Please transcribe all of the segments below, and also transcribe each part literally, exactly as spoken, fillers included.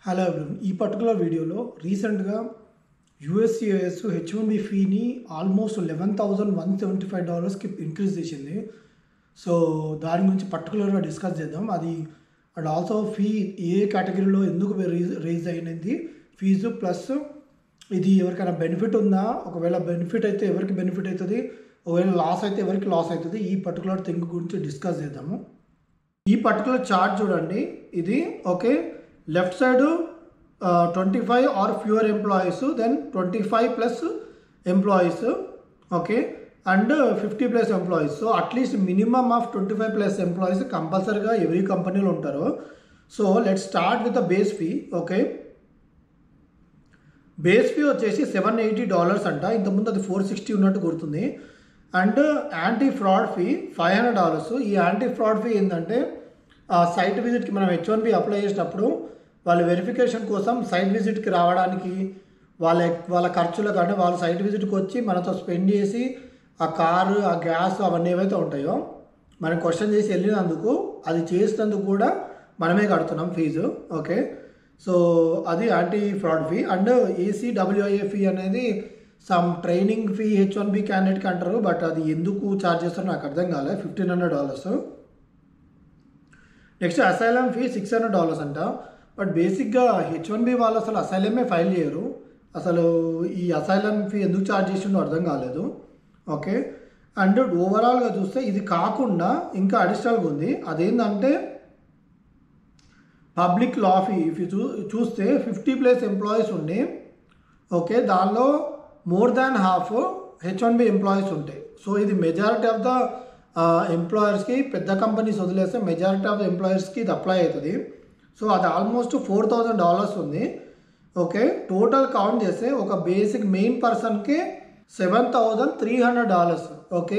Hello everyone, ఈ particular వీడియోలో రీసెంట్గా యూఎస్సిఐఎస్ హెచ్ వన్ బి ఫీని almost eleven thousand one seventy five డాలర్స్కి ఇంక్రీజ్ చేసింది. సో దాని గురించి పర్టికులర్గా డిస్కస్ చేద్దాం. అది అండ్ ఆల్సో ఫీ ఏ కేటగిరీలో ఎందుకు రేజ్ రేజ్ అయినది ఫీజు, ప్లస్ ఇది ఎవరికైనా బెనిఫిట్ ఉందా, ఒకవేళ బెనిఫిట్ అయితే ఎవరికి బెనిఫిట్ అవుతుంది, ఒకవేళ లాస్ అయితే ఎవరికి లాస్ అవుతుంది, ఈ పర్టికులర్ థింగ్ గురించి డిస్కస్ చేద్దాము. ఈ పర్టికులర్ చార్ట్ చూడండి. ఇది okay, left side twenty five or fewer employees, then twenty five plus employees, okay, and fifty plus employees. So at least minimum of twenty five plus employees కంపల్సరీగా every కంపెనీలో ఉంటారు. So let start with the base fee. Okay, base fee వచ్చేసి seven eighty dollars అంట. ఇంతకుముందు అది four sixty ఉన్నట్టు గుర్తుంది. And anti fraud fee five hundred dollars. ఈ యాంటీ ఫ్రాడ్ ఫీ ఏంటంటే సైట్ విజిట్కి మనం హెచ్ వన్ బి అప్లై చేసినప్పుడు వాళ్ళ వెరిఫికేషన్ కోసం సైట్ విజిట్కి రావడానికి వాళ్ళ వాళ్ళ ఖర్చులు కానీ వాళ్ళ సైట్ విజిట్కి వచ్చి మనతో స్పెండ్ చేసి ఆ కారు, ఆ గ్యాస్, అవన్నీ ఏవైతే ఉంటాయో మనం క్వశ్చన్ చేసి వెళ్ళినందుకు, అది చేసినందుకు కూడా మనమే కడుతున్నాం ఫీజు. ఓకే, సో అది anti fraud fee. And ACWIA fee అనేది some training fee H one B క్యాండిడేట్కి అంటారు, బట్ అది ఎందుకు ఛార్జ్ చేస్తారో నాకు అర్థం కాలే. Fifteen hundred dollars. Next asylum fee six hundred dollars అంట. బట్ బేసిక్గా హెచ్ వన్ బి వాళ్ళు అసలు అసైలమే ఫైల్ చేయరు. అసలు ఈ అసైలం ఫీ ఎందుకు ఛార్జ్ చేసిండో అర్థం కాలేదు. ఓకే, అండ్ ఓవరాల్గా చూస్తే ఇది కాకుండా ఇంకా అడిషనల్గా ఉంది. అదేంటంటే పబ్లిక్ లా ఫీ. ఇఫ్ చూ చూస్తే ఫిఫ్టీ ప్లస్ ఎంప్లాయీస్ ఉండి, ఓకే, దానిలో more than half H one B employees ఉంటాయి. సో ఇది మెజారిటీ ఆఫ్ ద ఎంప్లాయర్స్కి, పెద్ద కంపెనీస్ వదిలేస్తే మెజారిటీ ఆఫ్ ద ఎంప్లాయర్స్కి ఇది అప్లై అవుతుంది. సో అది ఆల్మోస్ట్ ఫోర్ థౌజండ్ డాలర్స్ ఉంది. ఓకే, టోటల్ కౌంట్ చేస్తే ఒక బేసిక్ మెయిన్ పర్సన్కి seven thousand three hundred dollars. Okay,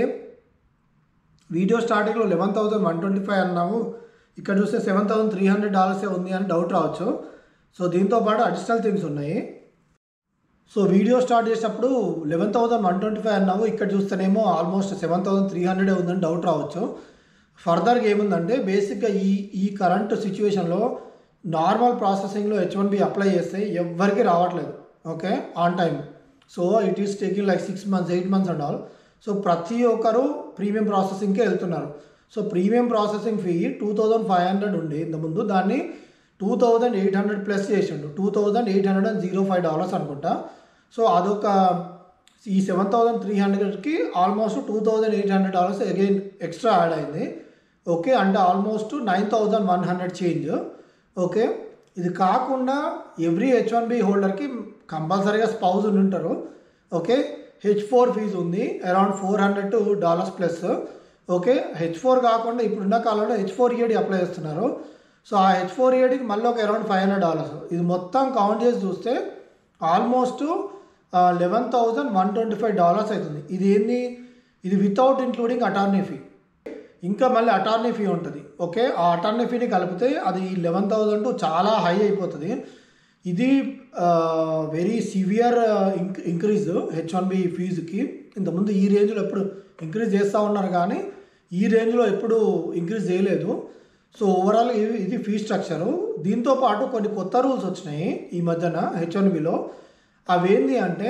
video స్టార్టింగ్లో eleven thousand one twenty five అన్నాము, ఇక్కడ చూస్తే సెవెన్ థౌజండ్ త్రీ హండ్రెడ్ డాలర్సే ఉంది అని డౌట్ రావచ్చు. సో దీంతో పాటు అడిషనల్ థింగ్స్ ఉన్నాయి. సో వీడియో స్టార్ట్ చేసినప్పుడు eleven thousand one twenty five అన్నాము, ఇక్కడ చూస్తేనేమో ఆల్మోస్ట్ సెవెన్ థౌజండ్ త్రీ హండ్రెడే ఉందని డౌట్ రావచ్చు. ఫర్దర్గా ఏముందంటే బేసిక్గా ఈ ఈ కరెంట్ సిచ్యువేషన్లో నార్మల్ ప్రాసెసింగ్లో హెచ్ వన్ బి అప్లై చేస్తే ఎవ్వరికి రావట్లేదు. Okay, on time. So it is taking like six months eight months and all. So ప్రతి ఒక్కరు ప్రీమియం ప్రాసెసింగ్కే వెళ్తున్నారు. So premium processing fee two thousand five hundred ఉండి ఇంతకుముందు, దాన్ని two thousand eight hundred plus చేసిండు. Two thousand eight hundred and zero five dollars అనుకుంటా. So అదొక ఈ సెవెన్ థౌజండ్ త్రీ హండ్రెడ్కి almost two thousand eight hundred dollars again extra add అయింది. Okay, అంటే almost nine thousand one hundred change. Okay, ఇది కాకుండా every H one B హోల్డర్కి కంపల్సరీగా స్పౌజ్ ఉండి ఉంటారు. ఓకే, హెచ్ ఫోర్ ఫీజు ఉంది around four hundred two dollars plus. Okay, H four కాకుండా ఇప్పుడున్న కాలంలో హెచ్ ఫోర్ ఈఏడి అప్లై చేస్తున్నారు. సో ఆ హెచ్ ఫోర్ ఈఏడికి మళ్ళీ ఒక అరౌండ్ ఫైవ్ హండ్రెడ్ డాలర్స్. ఇది మొత్తం కౌంట్ చేసి చూస్తే almost eleven thousand one twenty five dollars అవుతుంది. ఇది ఏంది, ఇది వితౌట్ ఇంక్లూడింగ్ అటార్నీ ఫీ. ఇంకా మళ్ళీ అటార్నీ ఫీ ఉంటుంది. ఓకే, ఆ అటార్నీ ఫీని కలిపితే అది లెవెన్ థౌజండ్ చాలా హై అయిపోతుంది. ఇది very severe inc increase H one B ఫీజుకి. ఇంతకుముందు ఈ రేంజ్లో ఎప్పుడు ఇంక్రీజ్ చేస్తూ ఉన్నారు, కానీ ఈ రేంజ్లో ఎప్పుడు ఇంక్రీజ్ చేయలేదు. సో ఓవరాల్ ఇది ఇది ఫీ స్ట్రక్చరు. దీంతోపాటు కొన్ని కొత్త రూల్స్ వచ్చినాయి ఈ మధ్యన హెచ్ వన్ బిలో. అవేంటి అంటే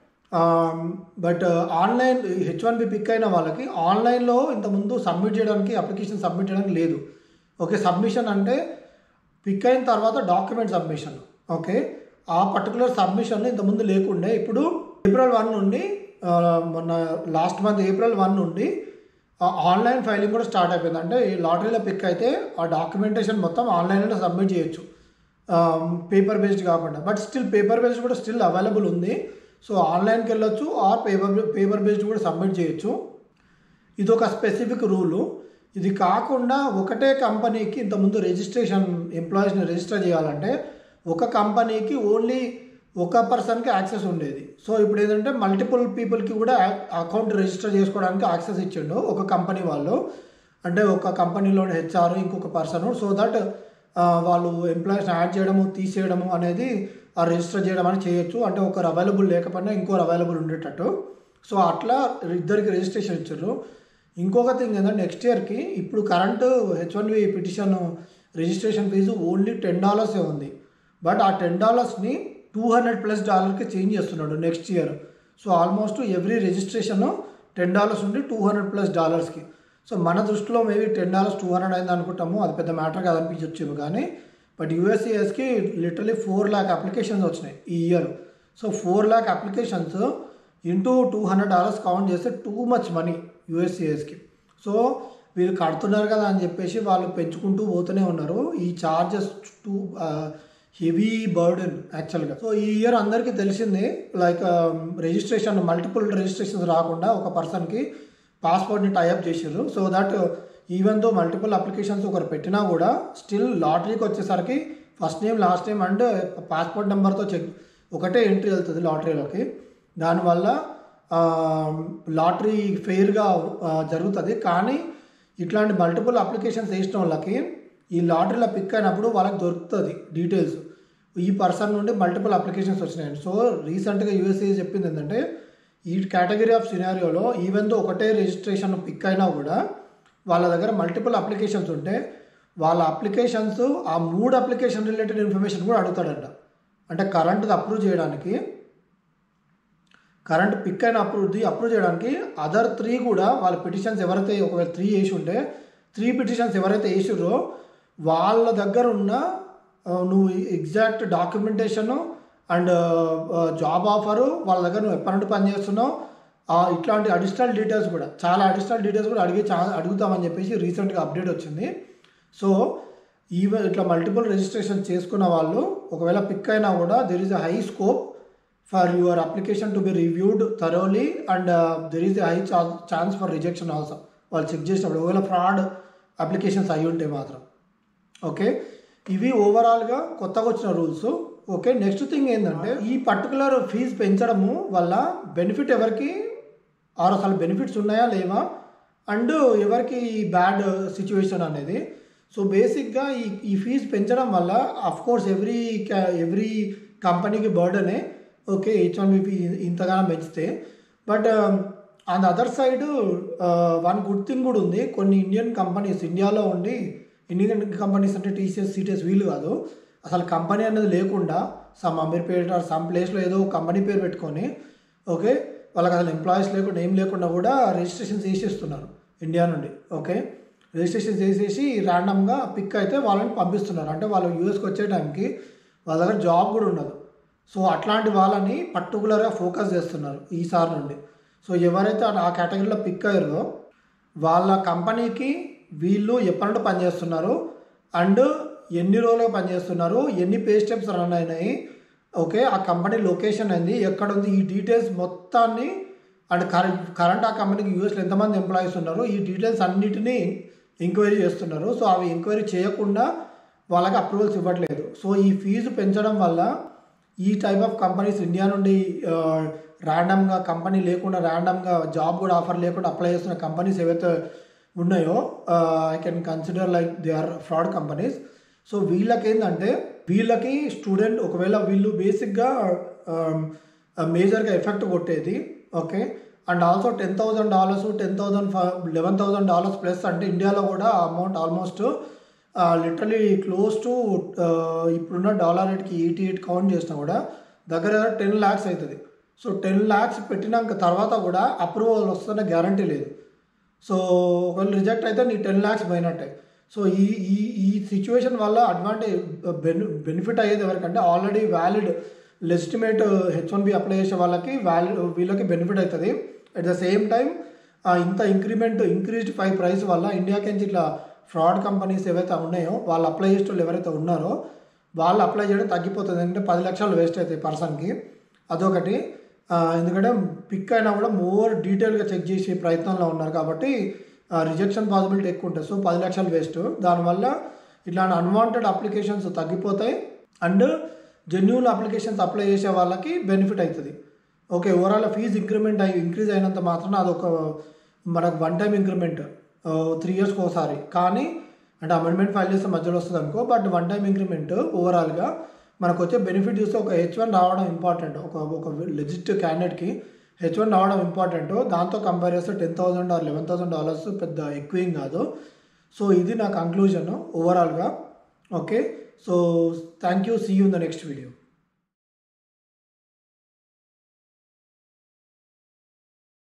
but online H one B pick అయిన వాళ్ళకి ఆన్లైన్లో ఇంతకుముందు సబ్మిట్ చేయడానికి, అప్లికేషన్ సబ్మిట్ చేయడానికి లేదు. ఓకే, సబ్మిషన్ అంటే పిక్ అయిన తర్వాత డాక్యుమెంట్ సబ్మిషన్. ఓకే, ఆ పర్టికులర్ సబ్మిషన్ ఇంతకుముందు లేకుండే. ఇప్పుడు ఏప్రిల్ వన్ నుండి, మొన్న లాస్ట్ మంత్ ఏప్రిల్ వన్ నుండి ఆన్లైన్ ఫైలింగ్ కూడా స్టార్ట్ అయిపోయింది. అంటే ఈ లాటరీలో పిక్ అయితే ఆ డాక్యుమెంటేషన్ మొత్తం ఆన్లైన్లో సబ్మిట్ చేయొచ్చు, పేపర్ బేస్డ్ కాకుండా. బట్ స్టిల్ పేపర్ బేస్డ్ కూడా స్టిల్ అవైలబుల్ ఉంది. సో ఆన్లైన్కి వెళ్ళొచ్చు, ఆర్ పేపర్ పేపర్ బేస్డ్ కూడా సబ్మిట్ చేయొచ్చు. ఇది ఒక స్పెసిఫిక్ రూలు. ఇది కాకుండా ఒకటే కంపెనీకి ఇంతకుముందు రిజిస్ట్రేషన్, ఎంప్లాయీస్ని రిజిస్టర్ చేయాలంటే ఒక కంపెనీకి ఓన్లీ ఒక పర్సన్కి యాక్సెస్ ఉండేది. సో ఇప్పుడు ఏంటంటే మల్టిపుల్ పీపుల్కి కూడా అకౌంట్ రిజిస్టర్ చేసుకోవడానికి యాక్సెస్ ఇచ్చిండు ఒక కంపెనీ వాళ్ళు. అంటే ఒక కంపెనీలో హెచ్ఆర్, ఇంకొక పర్సన్. సో దట్ వాళ్ళు ఎంప్లాయీస్ని యాడ్ చేయడము, తీసేయడము అనేది, ఆ రిజిస్టర్ చేయడం అని చేయొచ్చు. అంటే ఒకరు అవైలబుల్ లేకపోయినా ఇంకోరు అవైలబుల్ ఉండేటట్టు. సో అట్లా ఇద్దరికి రిజిస్ట్రేషన్ ఇచ్చారు. ఇంకొక థింగ్ ఏంటంటే నెక్స్ట్ ఇయర్కి ఇప్పుడు current H one B petition registration fees only ten డాలర్సే ఉంది. బట్ ఆ టెన్ డాలర్స్ని టూ హండ్రెడ్ ప్లస్ డాలర్కి చేంజ్ చేస్తున్నాడు next year. So almost every registration ten dollars ఉండి టూ హండ్రెడ్ ప్లస్ డాలర్స్కి. సో మన దృష్టిలో maybe ten dollars two hundred అయింది అనుకుంటాము, అది పెద్ద మ్యాటర్ కాదు అనిపించవచ్చు కానీ, బట్ యూఎస్సిఎస్కి లిటరలీ ఫోర్ ల్యాక్ అప్లికేషన్స్ వచ్చినాయి ఈ year. So four lakh applications into two hundred dollars count చేస్తే టూ మచ్ మనీ యూఎస్సిఎస్కి. సో వీళ్ళు కడుతున్నారు కదా అని చెప్పేసి వాళ్ళు పెంచుకుంటూ పోతూనే ఉన్నారు. ఈ ఛార్జెస్ టూ హెవీ బర్డెన్ యాక్చువల్గా. సో ఈ ఇయర్ అందరికీ తెలిసింది, లైక్ రిజిస్ట్రేషన్ మల్టిపుల్ రిజిస్ట్రేషన్స్ రాకుండా ఒక పర్సన్కి పాస్పోర్ట్ని టైఅప్ చేసారు. So that even though multiple applications ఒకరు పెట్టినా కూడా స్టిల్ లాటరీకి వచ్చేసరికి first name last name and passport నెంబర్తో చెక్ ఒకటే ఎంట్రీ వెళ్తుంది లాటరీలోకి. దానివల్ల లాటరీ ఫెయిర్గా జరుగుతుంది. కానీ ఇట్లాంటి మల్టిపుల్ అప్లికేషన్స్ వేసిన వాళ్ళకి ఈ లాటరీలో పిక్ అయినప్పుడు వాళ్ళకి దొరుకుతుంది డీటెయిల్స్, ఈ పర్సన్ నుండి మల్టిపుల్ అప్లికేషన్స్ వచ్చినాయండి. సో రీసెంట్గా యూఎస్ఏ చెప్పింది ఏంటంటే ఈ కేటగిరీ ఆఫ్ సినారియోలో ఈవెన్ దో ఒకటే రిజిస్ట్రేషన్ పిక్ అయినా కూడా వాళ్ళ దగ్గర మల్టిపుల్ అప్లికేషన్స్ ఉంటే వాళ్ళ అప్లికేషన్స్ ఆ మూడు అప్లికేషన్ రిలేటెడ్ ఇన్ఫర్మేషన్ కూడా అడుగుతాడంట. అంటే కరెంట్ది అప్రూవ్ చేయడానికి, కరెంట్ పిక్ అయిన అప్రూవ్ది అప్రూవ్ చేయడానికి అదర్ త్రీ కూడా వాళ్ళ పిటిషన్స్ ఎవరైతే ఒకవేళ త్రీ వేసి ఉంటే త్రీ పిటిషన్స్ ఎవరైతే వేసిర్రో వాళ్ళ దగ్గర ఉన్న నువ్వు exact documentation and job offer, వాళ్ళ దగ్గర నువ్వు ఎప్పటి నుండి పని చేస్తున్నావు, ఇట్లాంటి అడిషనల్ డీటెయిల్స్ కూడా చాలా అడిషనల్ డీటెయిల్స్ కూడా అడిగి చా అడుగుతామని చెప్పేసి రీసెంట్గా అప్డేట్ వచ్చింది. సో ఈవెన్ ఇట్లా మల్టిపుల్ రిజిస్ట్రేషన్ చేసుకున్న వాళ్ళు ఒకవేళ పిక్ అయినా కూడా there is a high scope for your application to be reviewed thoroughly and there is a high chance for rejection also. వాళ్ళు చెక్ చేసినప్పుడు ఒకవేళ ఫ్రాడ్ అప్లికేషన్స్ అయి ఉంటే మాత్రం. ఓకే, ఇవి ఓవరాల్గా కొత్తగా వచ్చిన రూల్స్. ఓకే, నెక్స్ట్ థింగ్ ఏంటంటే ఈ పర్టికులర్ ఫీజు పెంచడము వల్ల బెనిఫిట్ ఎవరికి, ఆర్ అసలు బెనిఫిట్స్ ఉన్నాయా లేవా, అండ్ ఎవరికి బ్యాడ్ సిచ్యువేషన్ అనేది. సో బేసిక్గా ఈ ఈ ఫీజు పెంచడం వల్ల అఫ్కోర్స్ ఎవ్రీ ఎవ్రీ కంపెనీకి బర్డనే. ఓకే, హెచ్ వన్ బి ఇంతగానో పెంచితే, but on the other side one good thing కూడా ఉంది. కొన్ని ఇండియన్ కంపెనీస్ ఇండియాలో ఉండి, ఇండియన్ కంపెనీస్ అంటే టీసీఎస్ సిటీఎస్ వీళ్ళు కాదు, అసలు కంపెనీ అనేది లేకుండా సమ్ అమీర్పేట సమ్ ప్లేస్లో ఏదో కంపెనీ పేరు పెట్టుకొని ఓకే వాళ్ళకి అసలు ఎంప్లాయీస్ లేకుండా ఏం లేకుండా కూడా రిజిస్ట్రేషన్స్ చేసేస్తున్నారు ఇండియా నుండి. ఓకే, రిజిస్ట్రేషన్ చేసేసి ర్యాండమ్గా పిక్ అయితే వాళ్ళని పంపిస్తున్నారు. అంటే వాళ్ళు యూఎస్కి వచ్చే టైంకి వాళ్ళ దగ్గర జాబ్ కూడా ఉండదు. సో అట్లాంటి వాళ్ళని పర్టికులర్గా ఫోకస్ చేస్తున్నారు ఈసారి నుండి. సో ఎవరైతే ఆ కేటగిరీలో పిక్ అయ్యారో వాళ్ళ కంపెనీకి వీళ్ళు ఎప్పటి నుండి పనిచేస్తున్నారు అండ్ ఎన్ని రోజులుగా పనిచేస్తున్నారు, ఎన్ని పే స్టెప్స్ రన్ అయినాయి, ఓకే ఆ కంపెనీ లొకేషన్ అయింది ఎక్కడ ఉంది, ఈ డీటెయిల్స్ మొత్తాన్ని అండ్ కరెంట్ కరెంట్ ఆ కంపెనీకి యూఎస్లో ఎంతమంది ఎంప్లాయీస్ ఉన్నారు, ఈ డీటెయిల్స్ అన్నిటినీ ఎంక్వైరీ చేస్తున్నారు. సో అవి ఎంక్వైరీ చేయకుండా వాళ్ళకి అప్రూవల్స్ ఇవ్వట్లేదు. సో ఈ ఫీజు పెంచడం వల్ల ఈ టైప్ ఆఫ్ కంపెనీస్ ఇండియా నుండి ర్యాండమ్గా కంపెనీ లేకుండా ర్యాండమ్గా జాబ్ కూడా ఆఫర్ లేకుండా అప్లై చేస్తున్న కంపెనీస్ ఏవైతే ఉన్నాయో I can consider like they are fraud companies. So వీళ్ళకి ఏంటంటే వీళ్ళకి స్టూడెంట్ ఒకవేళ వీళ్ళు బేసిక్గా మేజర్గా ఎఫెక్ట్ కొట్టేది. Okay, and also ten thousand dollars ten thousand eleven thousand dollars plus అంటే ఇండియాలో కూడా amount almost literally close to ఇప్పుడున్న డాలర్ రేట్కి ఎయిటీ ఎయిట్ కౌంట్ చేసినా కూడా దగ్గర దగ్గర టెన్ ల్యాక్స్ అవుతుంది. సో టెన్ ల్యాక్స్ పెట్టినాక తర్వాత కూడా అప్రూవల్ వస్తున్న గ్యారంటీ లేదు. సో ఒకవేళ రిజెక్ట్ అయితే నీ టెన్ ల్యాక్స్ పోయినట్టే. సో ఈ ఈ ఈ సిచ్యువేషన్ వల్ల అడ్వాంటేజ్ బెని బెనిఫిట్ అయ్యేది ఎవరికంటే already valid legitimate H one B apply చేసే వాళ్ళకి వ్యాలిడ్ వీళ్ళకి బెనిఫిట్ అవుతుంది. అట్ ద సేమ్ టైం ఇంత ఇంక్రిమెంట్ ఇంక్రీజ్డ్ పై ప్రైస్ వల్ల ఇండియాకి నుంచి ఇట్లా ఫ్రాడ్ కంపెనీస్ ఏవైతే ఉన్నాయో వాళ్ళు అప్లై చేసే వాళ్ళు ఎవరైతే ఉన్నారో వాళ్ళు అప్లై చేయడం తగ్గిపోతుంది. ఎందుకంటే పది లక్షలు వేస్ట్ అవుతాయి పర్సన్కి, అదొకటి. ఎందుకంటే పిక్ అయినా కూడా మోర్ డీటెయిల్గా చెక్ చేసే ప్రయత్నంలో ఉన్నారు కాబట్టి రిజెక్షన్ పాసిబిలిటీ ఎక్కువ ఉంటుంది. సో పది లక్షలు వేస్ట్. దానివల్ల ఇట్లాంటి అన్వాంటెడ్ అప్లికేషన్స్ తగ్గిపోతాయి అండ్ జెన్యూన్ అప్లికేషన్స్ అప్లై చేసే వాళ్ళకి బెనిఫిట్ అవుతుంది. ఓకే, ఓవరాల్ ఫీజు ఇంక్రిమెంట్ అయ్యి ఇంక్రీజ్ అయినంత మాత్రాన అదొక మనకు వన్ టైం ఇంక్రిమెంట్ త్రీ ఇయర్స్కి ఒకసారి, కానీ అంటే అమెండ్మెంట్ ఫైల్ చేస్తే మధ్యలో వస్తుంది అనుకో, బట్ వన్ టైం ఇంక్రిమెంట్ ఓవరాల్గా మనకు వచ్చే బెనిఫిట్ చూస్తే ఒక హెచ్ వన్ రావడం ఇంపార్టెంట్. ఒక ఒక లెజిట్ క్యాండిడేట్కి హెచ్ వన్ రావడం ఇంపార్టెంట్. దాంతో కంపేర్ చేస్తే ten thousand or eleven thousand dollars పెద్ద ఎక్కువేం కాదు. సో ఇది నా కంక్లూజన్ ఓవరాల్గా. Okay, so thank you. See you in the next video.